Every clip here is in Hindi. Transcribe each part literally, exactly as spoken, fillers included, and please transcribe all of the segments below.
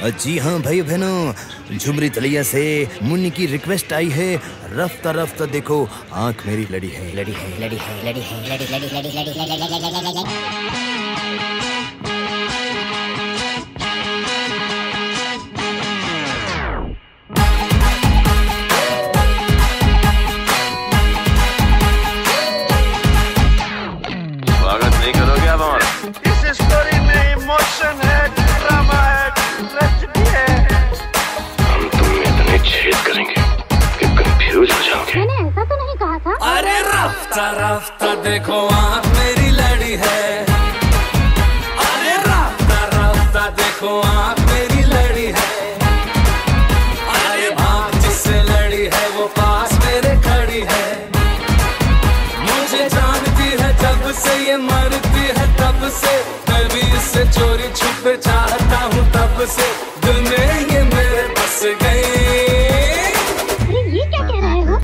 जी हाँ भाई बहनों, झुमरी तलिया से मुन्नी की रिक्वेस्ट आई है। रफ्ता रफ्ता देखो आंख मेरी लड़ी है, लड़ी है, लड़ी है, लड़ी है, लड़ी लड़ी लड़ी लड़ी लड़ी स्वागत नहीं करोगे आप हमारा? इस स्टोरी में इमोशन है, ड्रामा है, ट्रेजेडी है। हम तुम में इतने छेद करेंगे कि कंफ्यूज हो जाओगे। मैंने ऐसा तो नहीं कहा था। अरे रफ्ता रफ्ता देखो आँख मेरी लड़ी है। अरे रफ्ता रफ्ता देखो आँख मेरी लड़ी है। अरे आँख जिससे लड़ी है वो पास मेरे खड़ी है। मुझे जानती है जब से ये मरती है तब से, मैं भी इससे चोरी छुपे चाहता हूँ तब से। दिल में ये मेरे बस गई। अरे ये क्या कह रहे हो?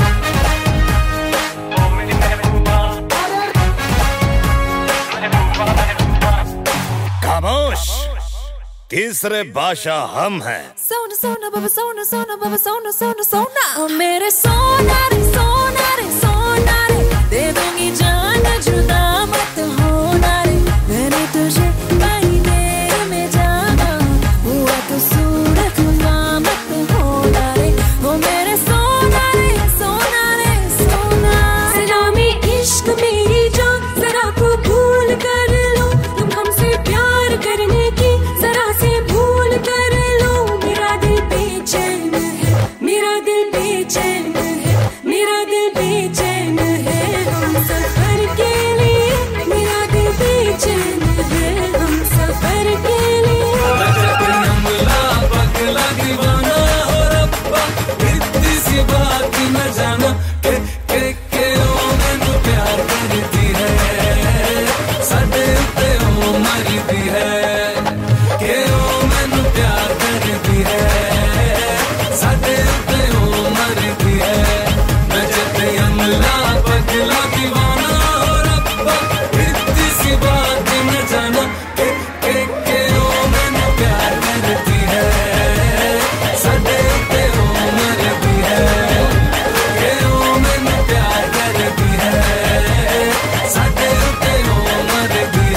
खामोश, तीसरे बादशाह हम हैं। सोना सोना बाबा सोना सोना बाबा सोना सोना सोना ओ मेरे सोना रे सोना रे सोना रे, दे दूंगी जान जुदा मत होना रे। मैंने तुझे कहीं देर में जाना, हुआ तो सूरत मत होना रे। ओ मेरे सोना रे सोना रे सोना, जरा में इश्क मेरी जान जरा को भूल कर लो। तुम हमसे प्यार करने की जरा से भूल कर लो। मेरा दिल बेचैन है, मेरा दिल बेचैन है, मेरा दिल बेचैन है हम सफर के लिए। मेरा दिल बेचैन है हम सफर के लिए। अमला पगला दीवाना हो रब्बा, इतनी सी बात न जाना के के के ओ मैनू प्यार करती है। साडे उत्ते ओ मरदी है के ओ मैनू प्यार करती है। साडे उत्ते ओ मरदी है। मैं जब अमला पगला दीवाना हो रब्बा, इतनी सी बात न जाना के के के ओ मैनू प्यार करती है। साडे उत्ते ओ मरदी है के ओ मैनू प्यार करती है। साडे उत्ते ओ मरदी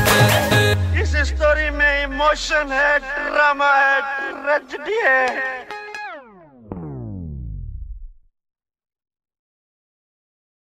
है। इस स्टोरी में इमोशन है, ड्रामा है, ट्रेजेडी है।